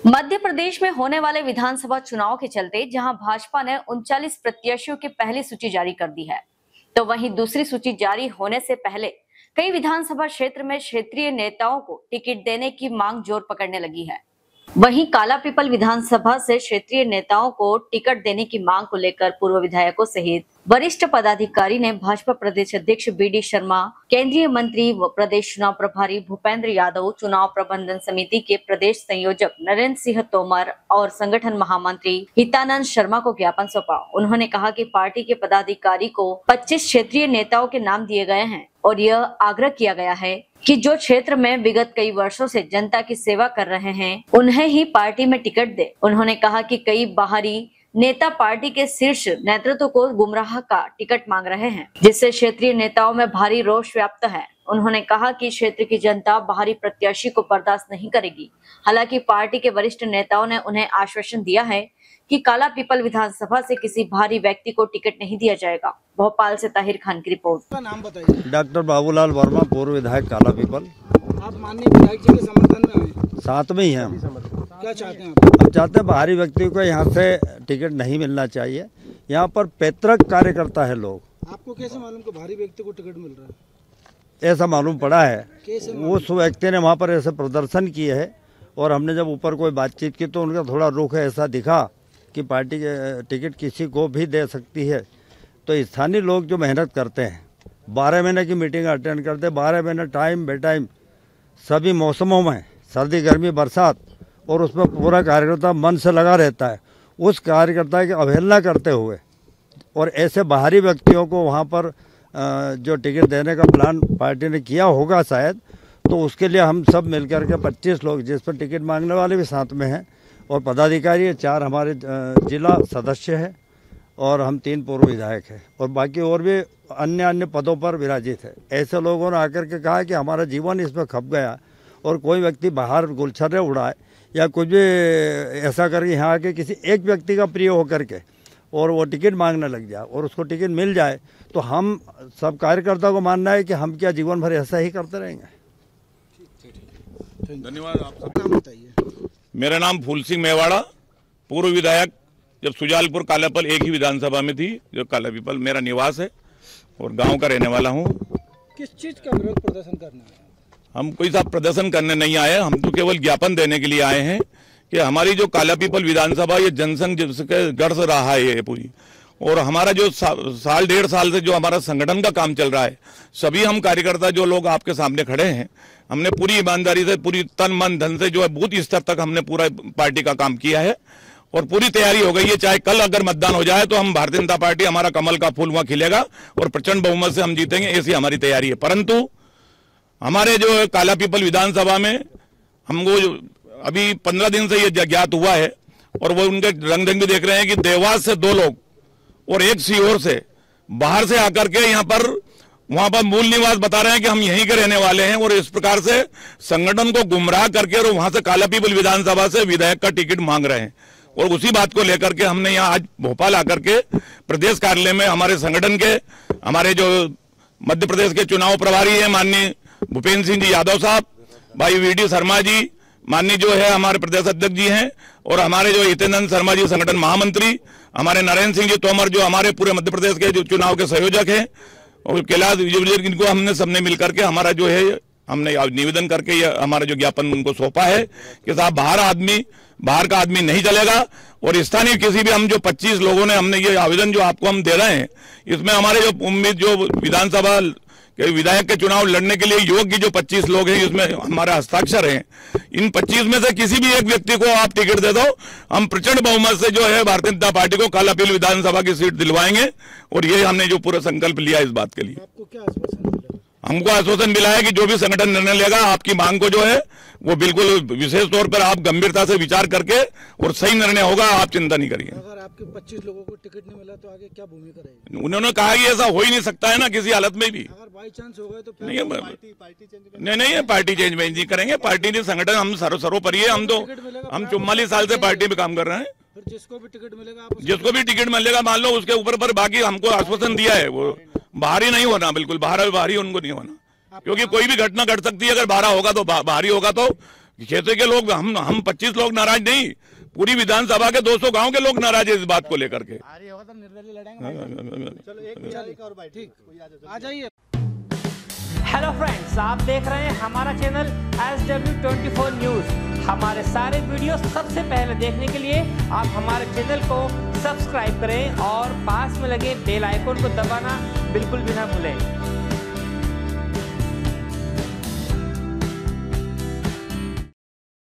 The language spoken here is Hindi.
मध्य प्रदेश में होने वाले विधानसभा चुनाव के चलते जहां भाजपा ने 39 प्रत्याशियों की पहली सूची जारी कर दी है, तो वहीं दूसरी सूची जारी होने से पहले कई विधानसभा क्षेत्र में क्षेत्रीय नेताओं को टिकट देने की मांग जोर पकड़ने लगी है। वहीं कालापीपल विधानसभा से क्षेत्रीय नेताओं को टिकट देने की मांग को लेकर पूर्व विधायकों सहित वरिष्ठ पदाधिकारी ने भाजपा प्रदेश अध्यक्ष बीडी शर्मा, केंद्रीय मंत्री व प्रदेश चुनाव प्रभारी भूपेंद्र यादव, चुनाव प्रबंधन समिति के प्रदेश संयोजक नरेंद्र सिंह तोमर और संगठन महामंत्री हितानंद शर्मा को ज्ञापन सौंपा। उन्होंने कहा कि पार्टी के पदाधिकारी को 25 क्षेत्रीय नेताओं के नाम दिए गए हैं और यह आग्रह किया गया है कि जो क्षेत्र में विगत कई वर्षों से जनता की सेवा कर रहे हैं, उन्हें ही पार्टी में टिकट दे। उन्होंने कहा कि कई बाहरी नेता पार्टी के शीर्ष नेतृत्व को गुमराह का टिकट मांग रहे हैं, जिससे क्षेत्रीय नेताओं में भारी रोष व्याप्त है। उन्होंने कहा कि क्षेत्र की जनता बाहरी प्रत्याशी को बर्दाश्त नहीं करेगी। हालांकि पार्टी के वरिष्ठ नेताओं ने उन्हें आश्वासन दिया है कि कालापीपल विधानसभा से किसी बाहरी व्यक्ति को टिकट नहीं दिया जाएगा। भोपाल से ताहिर खान की रिपोर्ट। नाम बताइए। डॉक्टर बाबूलाल वर्मा, पूर्व विधायक कालापीपल। आप माननीय विधायक जी के समर्थन में आए? साथ में ही हैं हम। क्या चाहते हैं आप? हम चाहते हैं बाहरी व्यक्ति को यहाँ से टिकट नहीं मिलना चाहिए। यहाँ पर पैतृक कार्यकर्ता है लोग। आपको कैसे मालूम कि बाहरी व्यक्ति को टिकट मिल रहा है? ऐसा मालूम पड़ा है। कैसे उस व्यक्ति ने वहाँ पर ऐसे प्रदर्शन किए है और हमने जब ऊपर कोई बातचीत की तो उनका थोड़ा रुख ऐसा दिखा कि पार्टी के टिकट किसी को भी दे सकती है। तो स्थानीय लोग जो मेहनत करते हैं, 12 महीने की मीटिंग अटेंड करते हैं, 12 महीने टाइम बे टाइम सभी मौसमों में, सर्दी गर्मी बरसात, और उसमें पूरा कार्यकर्ता मन से लगा रहता है। उस कार्यकर्ता की अवहेलना करते हुए और ऐसे बाहरी व्यक्तियों को वहाँ पर जो टिकट देने का प्लान पार्टी ने किया होगा शायद, तो उसके लिए हम सब मिलकर के 25 लोग, जिस पर टिकट मांगने वाले भी साथ में हैं और पदाधिकारी है, 4 हमारे जिला सदस्य हैं और हम 3 पूर्व विधायक हैं और बाकी और भी अन्य पदों पर विराजित है। ऐसे लोगों ने आकर के कहा कि हमारा जीवन इसमें खप गया और कोई व्यक्ति बाहर गुलछर्रे उड़ाए या कुछ भी ऐसा करके यहाँ आके किसी एक व्यक्ति का प्रिय होकर के और वो टिकट मांगने लग जाए और उसको टिकट मिल जाए, तो हम सब कार्यकर्ता को मानना है कि हम क्या जीवन भर ऐसा ही करते रहेंगे। धन्यवाद। आप नाम बताइए। मेरा नाम फूल सिंह मेवाड़ा, पूर्व विधायक, जब सुजालपुर कालापीपल एक ही विधानसभा में थी, जो कालापीपल मेरा निवास है और गांव का रहने वाला हूं। किस चीज का विरोध प्रदर्शन करना है? हम कोई सा प्रदर्शन करने नहीं आए, हम तो केवल ज्ञापन देने के लिए आए हैं कि हमारी जो कालापीपल विधानसभा ये जनसंघ जिसके गढ़ से रहा है ये पूरी, और हमारा जो साल 1.5 साल से जो हमारा संगठन का काम चल रहा है, सभी हम कार्यकर्ता जो लोग आपके सामने खड़े हैं, हमने पूरी ईमानदारी से, पूरी तन मन धन से जो है बूथ स्तर तक हमने पूरा पार्टी का काम किया है और पूरी तैयारी हो गई है। चाहे कल अगर मतदान हो जाए तो हम भारतीय जनता पार्टी, हमारा कमल का फूल वहां खिलेगा और प्रचंड बहुमत से हम जीतेंगे, ऐसी हमारी तैयारी है। परंतु हमारे जो कालापीपल विधानसभा में हमको अभी 15 दिन से ये ज्ञात हुआ है और वो उनके रंग भी देख रहे हैं कि देवास से 2 लोग और एक सीहोर से बाहर से आकर के यहाँ पर वहां पर मूल निवास बता रहे हैं कि हम यहीं के रहने वाले हैं और इस प्रकार से संगठन को गुमराह करके और वहां से कालापीपल विधानसभा से विधायक का टिकट मांग रहे हैं। और उसी बात को लेकर के हमने यहाँ आज भोपाल आकर के प्रदेश कार्यालय में हमारे संगठन के, हमारे जो मध्य प्रदेश के चुनाव प्रभारी है माननीय भूपेंद्र सिंह जी यादव साहब, भाई वीडी शर्मा जी, माननीय जो है हमारे प्रदेश अध्यक्ष जी हैं, और हमारे जो हितानंद शर्मा जी संगठन महामंत्री, हमारे नरेंद्र सिंह जी तोमर जो हमारे पूरे मध्य प्रदेश के जो चुनाव के संयोजक हैं, और कैलाश विजय, इनको हमने सबने मिलकर के हमारा जो है हमने निवेदन करके हमारा जो ज्ञापन उनको सौंपा है कि साहब बाहर का आदमी नहीं चलेगा और स्थानीय किसी भी, हम जो 25 लोगों ने हमने ये आवेदन जो आपको हम दे रहे हैं, इसमें हमारे जो उम्मीद जो विधानसभा के विधायक के चुनाव लड़ने के लिए योग्य जो 25 लोग हैं, इसमें हमारा हस्ताक्षर हैं। इन 25 में से किसी भी एक व्यक्ति को आप टिकट दे दो, हम प्रचंड बहुमत से जो है भारतीय जनता पार्टी को कालापीपल विधानसभा की सीट दिलवाएंगे और ये हमने जो पूरा संकल्प लिया इस बात के लिए। आपको क्या आश्वासन मिला? हमको आश्वासन मिला है कि जो भी संगठन निर्णय लेगा, आपकी मांग को जो है वो बिल्कुल विशेष तौर पर आप गंभीरता से विचार करके और सही निर्णय होगा, आप चिंता नहीं करिए। अगर आपके 25 लोगों को टिकट नहीं मिला तो आगे क्या भूमिका रहेगी? उन्होंने कहा कि ऐसा हो ही नहीं सकता है ना किसी हालत में भी। अगर बाई चांस हो गए तो फिर नहीं, पार्टी चेंज नहीं करेंगे। पार्टी ने संगठन हम सर्वोपरि है। हम 44 साल से पार्टी में काम कर रहे हैं। फिर जिसको भी टिकट मिलेगा मान लो उसके ऊपर पर बाकी हमको आश्वासन दिया है, वो बाहरी नहीं होना, बिल्कुल बाहरी उनको नहीं होना, क्योंकि कोई भी घटना घट सकती है। अगर 12 होगा तो बाहरी होगा तो क्षेत्र के लोग, हम 25 लोग नाराज नहीं, पूरी विधानसभा के 200 गांव के लोग नाराज है इस बात को लेकर के। आ जाइए। हेलो फ्रेंड्स, आप देख रहे हैं हमारा चैनल SW24 न्यूज। हमारे सारे वीडियो सबसे पहले देखने के लिए आप हमारे चैनल को सब्सक्राइब करें और पास में लगे बेल आइकन को दबाना बिल्कुल भी ना भूलें।